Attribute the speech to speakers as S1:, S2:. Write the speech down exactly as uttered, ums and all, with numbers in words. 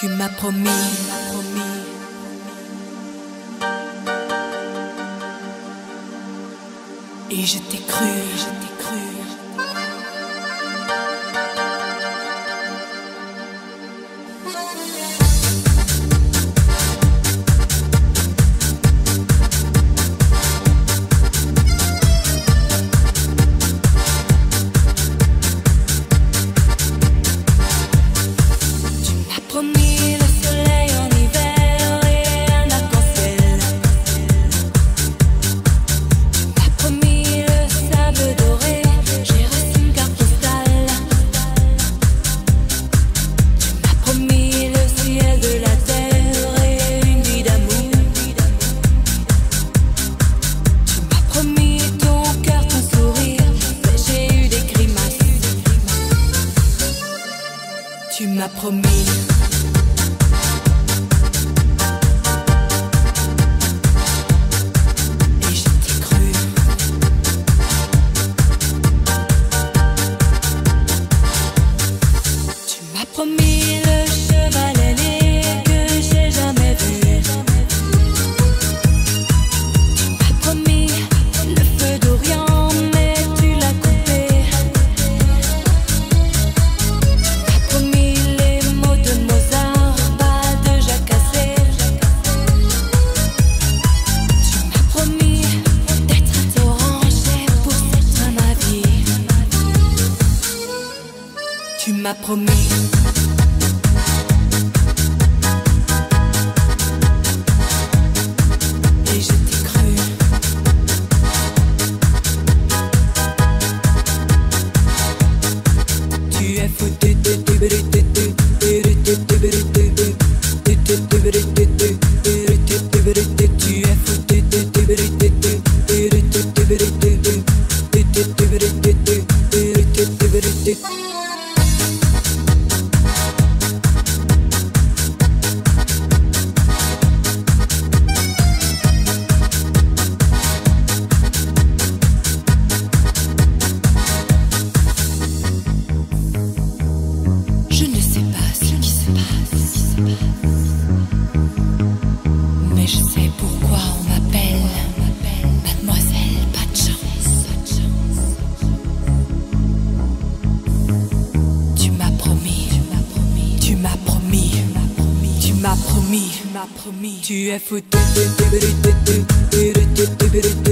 S1: m'as promis, promis. Et je t'ai cru, je t'ai cru.
S2: Promis le soleil en hiver et un arc-en-ciel. Tu m'as promis le sable doré, j'ai reçu une carte postale. Tu m'as promis le ciel de la terre et une vie d'amour. Tu m'as promis ton cœur, ton sourire, mais j'ai eu des grimaces.
S1: Tu m'as promis.
S2: Promis le cheval ailé que j'ai jamais vu. Tu m'as promis le feu d'Orient, mais tu l'as coupé. Tu m'as promis les mots de Mozart, pas de Jacques Cassel. Tu m'as promis d'être un torrent, j'ai pour cette ma vie.
S1: Tu m'as promis.
S2: Je ne sais pas ce qui se passe, mais je sais pourquoi on m'appelle Mademoiselle Pas de Chance.
S1: Tu m'as promis, tu m'as promis, tu m'as promis, tu m'as promis. Tu es foutu.